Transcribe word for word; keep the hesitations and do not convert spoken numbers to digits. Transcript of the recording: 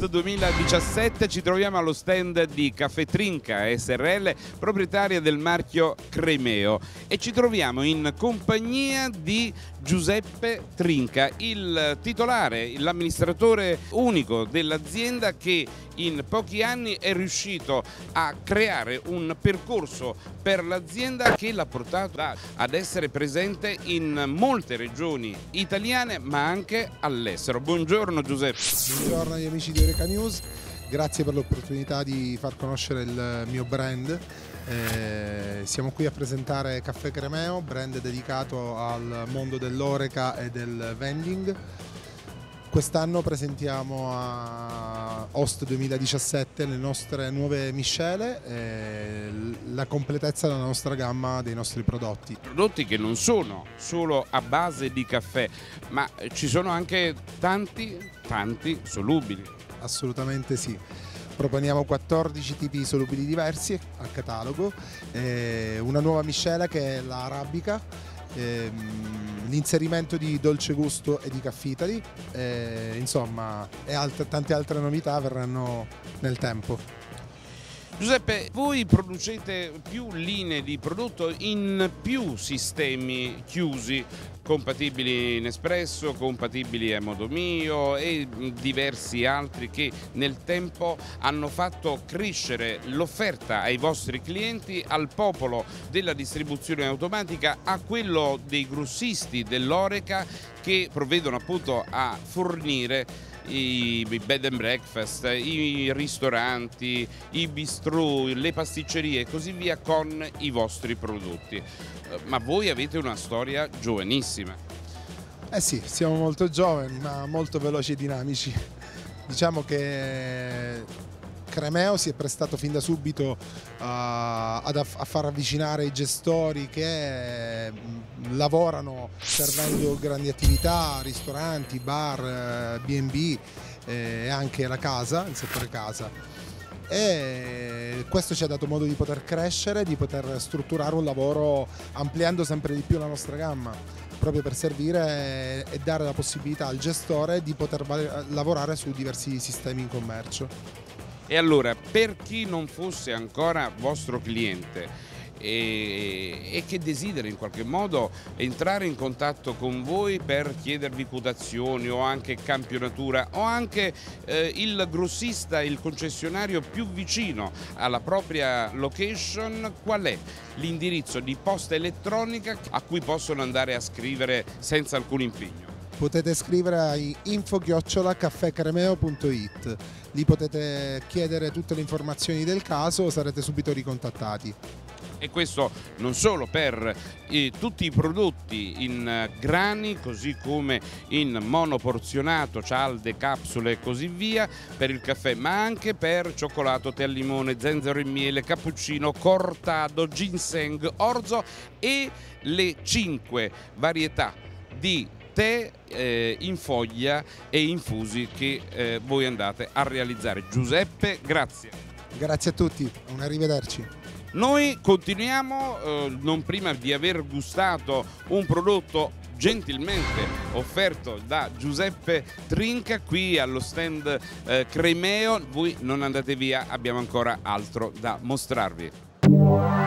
Host duemiladiciassette, ci troviamo allo stand di Caffè Trinca S R L, proprietaria del marchio Cremeo, e ci troviamo in compagnia di Giuseppe Trinca, il titolare, l'amministratore unico dell'azienda, che in pochi anni è riuscito a creare un percorso per l'azienda che l'ha portato ad essere presente in molte regioni italiane ma anche all'estero. Buongiorno Giuseppe. Buongiorno agli amici di Eureka News, grazie per l'opportunità di far conoscere il mio brand. Eh, siamo qui a presentare Caffè Cremeo, brand dedicato al mondo dell'oreca e del vending. Quest'anno presentiamo a Host duemiladiciassette le nostre nuove miscele e la completezza della nostra gamma dei nostri prodotti. Prodotti che non sono solo a base di caffè, ma ci sono anche tanti, tanti solubili. Assolutamente sì. Proponiamo quattordici tipi di solubili diversi al catalogo, eh, una nuova miscela che è la arabica, ehm, l'inserimento di dolce gusto e di caffitali, eh, insomma, e altre, tante altre novità verranno nel tempo. Giuseppe, voi producete più linee di prodotto in più sistemi chiusi, compatibili in espresso, compatibili a modo mio e diversi altri che nel tempo hanno fatto crescere l'offerta ai vostri clienti, al popolo della distribuzione automatica, a quello dei grossisti dell'oreca che provvedono appunto a fornire i bed and breakfast, i ristoranti, i bistrò, le pasticcerie e così via con i vostri prodotti. Ma voi avete una storia giovanissima. Eh sì, siamo molto giovani ma molto veloci e dinamici. Diciamo che Cremeo si è prestato fin da subito a, a far avvicinare i gestori che lavorano servendo grandi attività, ristoranti, bar, B and B e anche la casa, il settore casa. E questo ci ha dato modo di poter crescere, di poter strutturare un lavoro ampliando sempre di più la nostra gamma, proprio per servire e dare la possibilità al gestore di poter lavorare su diversi sistemi in commercio. E allora, per chi non fosse ancora vostro cliente e, e che desidera in qualche modo entrare in contatto con voi per chiedervi quotazioni o anche campionatura o anche eh, il grossista, il concessionario più vicino alla propria location, qual è l'indirizzo di posta elettronica a cui possono andare a scrivere senza alcun impegno? Potete scrivere a info chiocciola caffècremeo punto it, lì potete chiedere tutte le informazioni del caso, sarete subito ricontattati. E questo non solo per eh, tutti i prodotti in eh, grani, così come in monoporzionato, cialde, capsule e così via, per il caffè, ma anche per cioccolato, tè al limone, zenzero e miele, cappuccino, cortado, ginseng, orzo e le cinque varietà di tè eh, in foglia e infusi che eh, voi andate a realizzare. Giuseppe, grazie. Grazie a tutti, un arrivederci. Noi continuiamo, eh, non prima di aver gustato un prodotto gentilmente offerto da Giuseppe Trinca qui allo stand eh, Cremeo. Voi non andate via, abbiamo ancora altro da mostrarvi.